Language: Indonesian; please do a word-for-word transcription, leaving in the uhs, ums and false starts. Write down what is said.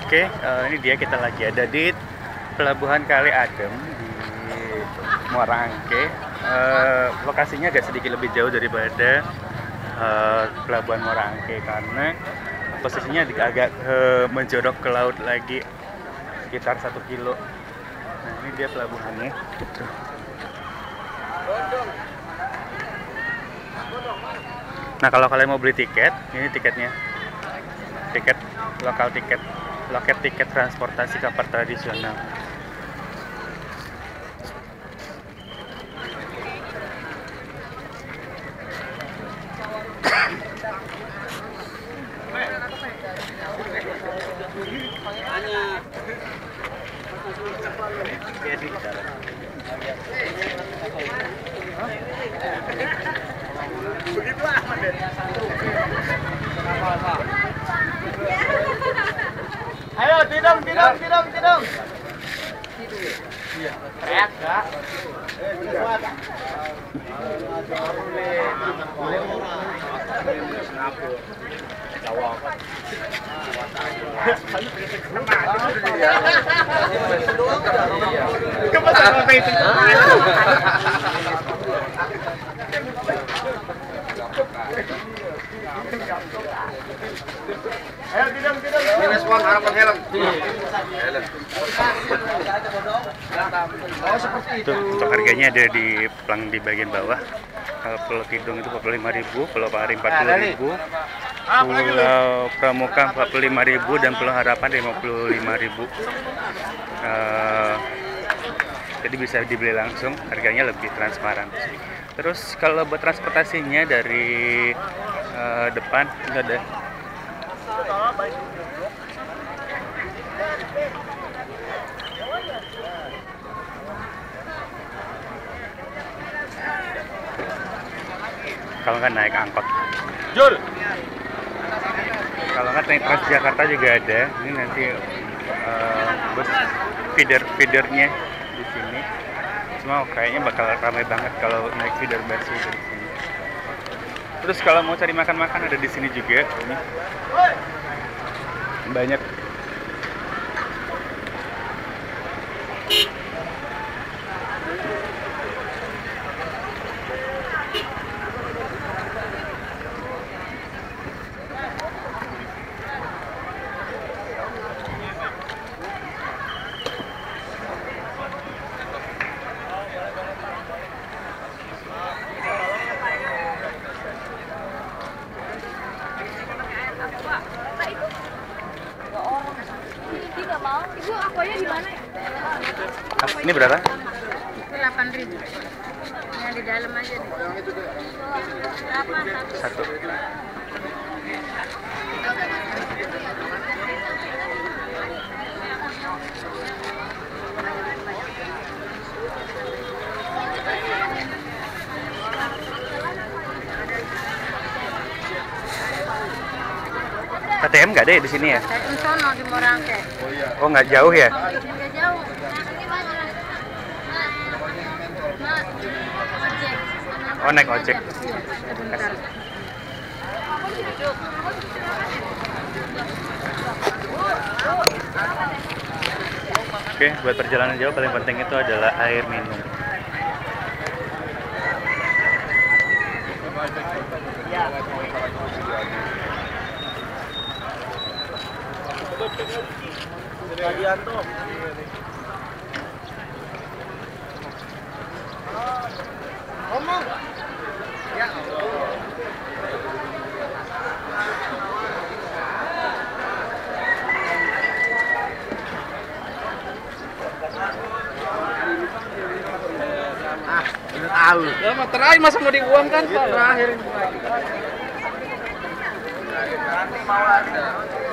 Oke, uh, ini dia kita lagi ada di Pelabuhan kali Adem di Muara Angke. Uh, lokasinya agak sedikit lebih jauh daripada uh, Pelabuhan Muara Angke karena posisinya agak uh, menjorok ke laut lagi sekitar satu kilo. Nah, ini dia pelabuhannya. Tuh. Nah, kalau kalian mau beli tiket, ini tiketnya. Tiket lokal tiket, loket tiket transportasi kapal tradisional. Ayo, tidung, tidung, tidung, tidung. Iya. Teriak, Kak. Ayo tidung, tidung. Minus one harapan helm. Helm. Oh, seperti itu. Tuh, untuk harganya ada di plang di bagian bawah. Kalau Pulau Tidung itu empat puluh lima ribu, Pulau Pari empat puluh ribu, Pulau Pramuka empat puluh lima ribu, dan Pulau Harapan lima puluh lima ribu. Uh, jadi bisa dibeli langsung, harganya lebih transparan. Terus kalau buat transportasinya dari uh, depan itu ada. Kalau nggak naik angkot, Jul. kalau nggak naik Transjakarta juga ada. Ini nanti uh, bus feeder feedernya di sini. Cuma kayaknya bakal ramai banget kalau naik feeder bus dari sini. Terus kalau mau cari makan-makan ada di sini juga. Ini banyak. Ibu, aquanya di mana? Ini berapa? delapan ribu. Yang di dalam aja nih. Berapa? Satu. K T M nggak ada ya di sini ya? K T M sono di Muara Angke. Oh, nggak jauh ya? Nggak jauh. Oh, naik ojek. Sebentar. Oke, buat perjalanan jauh paling penting itu adalah air minum. Ngomong. Ya. Ah, udah tahu. Ya, mah terakhir masa mau diuang kan, Pak? Terakhir. Nanti mau ada.